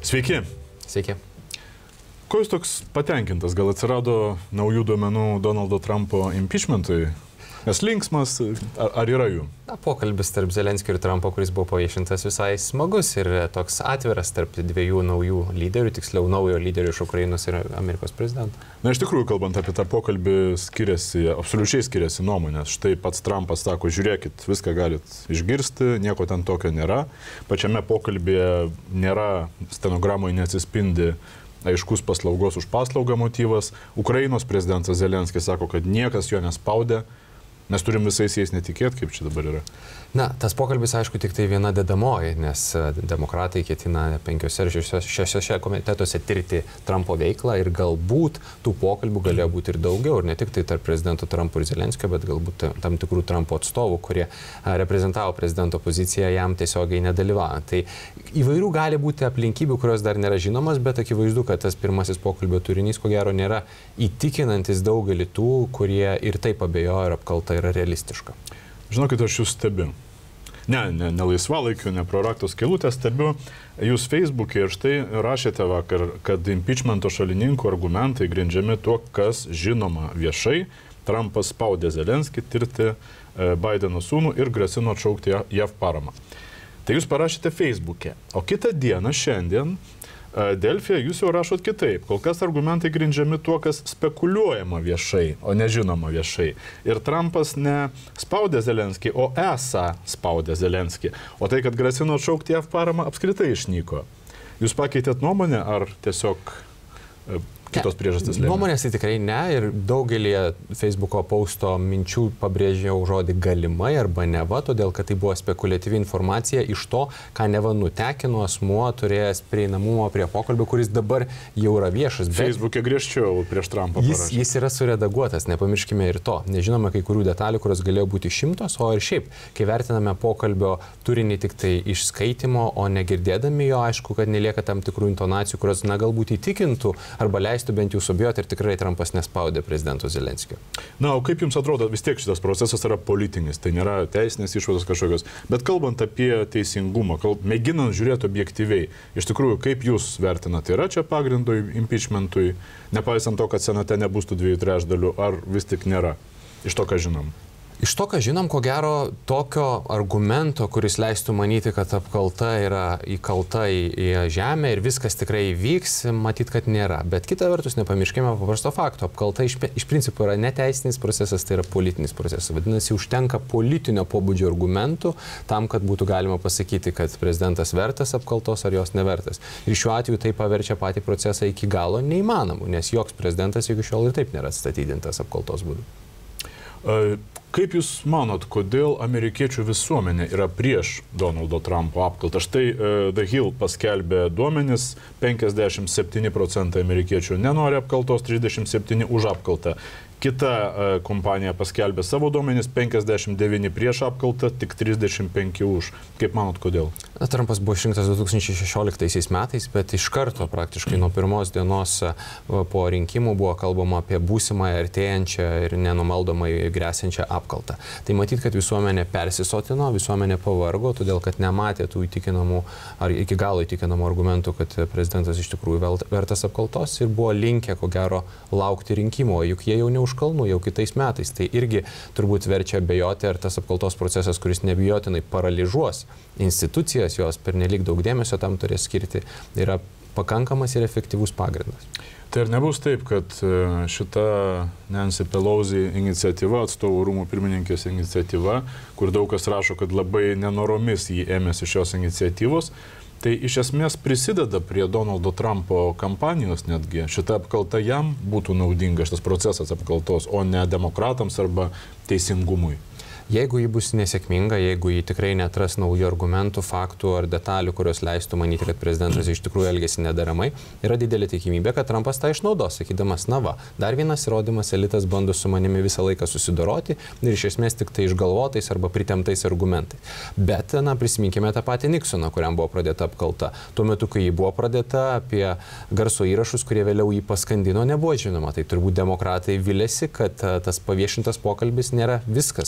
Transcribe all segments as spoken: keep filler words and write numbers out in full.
Sveiki. Sveiki. Ko jūs toks patenkintas? Gal atsirado naujų duomenų Donaldo Trumpo impeachmentui? Nes linksmas, ar, ar yra jų? Na, pokalbis tarp Zelenskio ir Trumpo, kuris buvo paviešintas, visai smagus ir toks atviras tarp dviejų naujų lyderių, tiksliau naujo lyderio iš Ukrainos ir Amerikos prezidento. Na, iš tikrųjų, kalbant apie tą pokalbį, skiriasi, absoliučiai skiriasi nuomonės. Štai pats Trumpas sako, žiūrėkit, viską galit išgirsti, nieko ten tokio nėra. Pačiame pokalbėje nėra, stenogramoje neatsispindi aiškus paslaugos už paslaugą motyvas. Ukrainos prezidentas Zelenskis sako, kad niekas jo nespaudė. Mes turim visais jais netikėti, kaip čia dabar yra. Na, tas pokalbis, aišku, tik tai viena dedamoji, nes demokratai ketina penkiose ar šešiose komitetuose tirti Trumpo veiklą ir galbūt tų pokalbių galėjo būti ir daugiau, ir ne tik tai tarp prezidento Trumpo ir Zelenskio, bet galbūt tam tikrų Trumpo atstovų, kurie reprezentavo prezidento poziciją, jam tiesiogiai nedalyvavo. Tai įvairių gali būti aplinkybių, kurios dar nėra žinomas, bet akivaizdu, kad tas pirmasis pokalbio turinys, ko gero, nėra įtikinantis daugelį tų, kurie ir taip abejojo, ir apkalta yra realistiška. Žinokit, aš jūs stebiu. Ne, ne, ne laisvalaikiu, ne pro rakto skylutę stebiu. Jūs Facebook'e ir štai rašėte vakar, kad impeachmento šalininkų argumentai grindžiami tuo, kas žinoma viešai. Trumpas spaudė Zelenskį tirti Baideno sūnų ir grasino atšaukti J A V paramą. Tai jūs parašėte Facebook'e. O kitą dieną šiandien Delfyje jūs jau rašot kitaip. Kol kas argumentai grindžiami tuo, kas spekuliuojama viešai, o nežinoma viešai. Ir Trumpas ne spaudė Zelenskį, o esą spaudė Zelenskį. O tai, kad grasino atšaukti J A V paramą, apskritai išnyko. Jūs pakeitėt nuomonę ar tiesiog kitos priežastys lėmė? Nuomonės tai tikrai ne, ir daugelį Facebooko pausto minčių pabrėžiau žodį galimai arba neva, todėl kad tai buvo spekuliatyvi informacija iš to, ką neva nutekino asmuo turėjęs prieinamumą prie pokalbio, kuris dabar jau yra viešas. Facebook'e griežčiau prieš Trumpą jis, jis yra suredaguotas, nepamirškime ir to. Nežinome kai kurių detalių, kurios galėjo būti šimtos, o ir šiaip, kai vertiname pokalbio turinį tik tai iš skaitimo, o negirdėdami jo, aišku, kad nelieka tam tikrų intonacijų, kurios na, galbūt įtikintų arba leistų bent jau subijoti, ir tikrai Trumpas nespaudė prezidento Zelenskio. Na, o kaip jums atrodo, vis tiek šitas procesas yra politinis, tai nėra teisinės išvados kažkokios, bet kalbant apie teisingumą, kalb, mėginant žiūrėti objektyviai, iš tikrųjų, kaip jūs vertinate, yra čia pagrindo impeachmentui, nepaisant to, kad senate nebus tų dviejų trečdalių, ar vis tik nėra, iš to, ką žinom? Iš to, ką žinom, ko gero, tokio argumento, kuris leistų manyti, kad apkalta yra įkalta į, į žemę ir viskas tikrai vyks, matyt, kad nėra. Bet kita vertus, nepamirškime paprasto fakto. Apkalta iš, iš principo yra neteisinis procesas, tai yra politinis procesas. Vadinasi, užtenka politinio pobūdžio argumentų tam, kad būtų galima pasakyti, kad prezidentas vertas apkaltos ar jos nevertas. Ir šiuo atveju tai paverčia patį procesą iki galo neįmanomu, nes joks prezidentas iki šiol ir taip nėra atstatydintas apkaltos būdu. Uh... Kaip Jūs manot, kodėl amerikiečių visuomenė yra prieš Donaldo Trumpo apkaltą? Štai uh, The Hill paskelbė duomenis, penkiasdešimt septyni procentai amerikiečių nenori apkaltos, trisdešimt septyni už apkaltą. Kita uh, kompanija paskelbė savo duomenis, penkiasdešimt devyni prieš apkaltą, tik trisdešimt penki už. Kaip manot, kodėl? Na, Trumpas buvo išrinktas du tūkstančiai šešioliktaisiais metais, bet iš karto praktiškai nuo pirmos dienos po rinkimų buvo kalbama apie būsimąją artėjančią ir nenumaldomai grėsiančią apkaltą. Tai matyt, kad visuomenė persisotino, visuomenė pavargo, todėl kad nematė tų įtikinamų ar iki galo įtikinamų argumentų, kad prezidentas iš tikrųjų vertas apkaltos ir buvo linkę, ko gero, laukti rinkimų, juk jie jau ne už kalnų, jau kitais metais. Tai irgi turbūt verčia abejoti, ar tas apkaltos procesas, kuris nebijotinai paralyžuos institucijas, jos pernelyg daug dėmesio tam turės skirti, yra pakankamas ir efektyvus pagrindas. Tai ar nebus taip, kad šita Nancy Pelosi iniciatyva, atstovų rūmų pirmininkės iniciatyva, kur daug kas rašo, kad labai nenoromis jį ėmėsi šios iniciatyvos, tai iš esmės prisideda prie Donaldo Trumpo kampanijos netgi. Šita apkalta jam būtų naudinga, šitas procesas apkaltos, o ne demokratams arba teisingumui. Jeigu ji bus nesėkminga, jeigu ji tikrai netras naujų argumentų, faktų ar detalių, kurios leistų manyti, kad prezidentas iš tikrųjų elgėsi nederamai, yra didelė tikimybė, kad Trumpas tą išnaudos, sakydamas, na va, dar vienas įrodymas, elitas bando su manimi visą laiką susidoroti ir iš esmės tik tai išgalvotais arba pritemptais argumentais. Bet, na, prisiminkime tą patį Nixoną, kuriam buvo pradėta apkalta. Tuo metu, kai ji buvo pradėta, apie garso įrašus, kurie vėliau jį paskandino, nebuvo žinoma. Tai turbūt demokratai vilėsi, kad tas paviešintas pokalbis nėra viskas, ką pavyks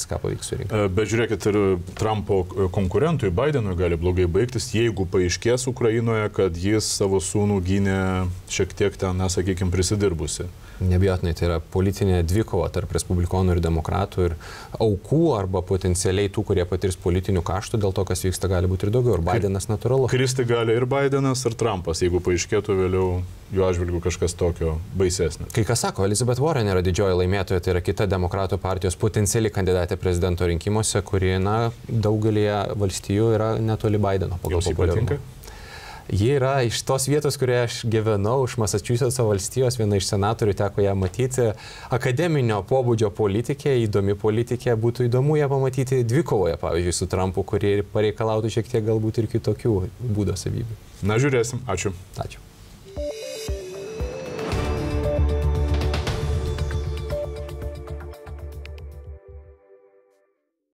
vykusių rinkimų. Bet žiūrėkit, ir Trumpo konkurentui Bidenui gali blogai baigtis, jeigu paaiškės Ukrainoje, kad jis savo sūnų gynė šiek tiek ten, nesakykime, prisidirbusi. Nebijotinai, tai yra politinė dvikova tarp respublikonų ir demokratų ir aukų arba potencialiai tų, kurie patirs politinių kaštų, dėl to, kas vyksta, gali būti ir daugiau. Ir Bidenas natūralu. Kristi gali ir Bidenas, ir Trumpas, jeigu paaiškėtų vėliau jų atžvilgiu kažkas tokio baisesnio. Kai kas sako, Elizabeth Warren yra didžioji laimėtoja, tai yra kita demokratų partijos potenciali kandidatė prezidento rinkimuose, kuri, na, daugelėje valstijų yra netoli Bideno pagal populiarumą. Ji yra iš tos vietos, kurioje aš gyvenau, iš Massachusetts valstijos, viena iš senatorių, teko ją matyti. Akademinio pobūdžio politikė, įdomi politikė, būtų įdomu ją pamatyti dvikovoje, pavyzdžiui, su Trumpu, kurie pareikalautų šiek tiek galbūt ir kitokių būdo savybių. Na, žiūrėsim. Ačiū. Ačiū.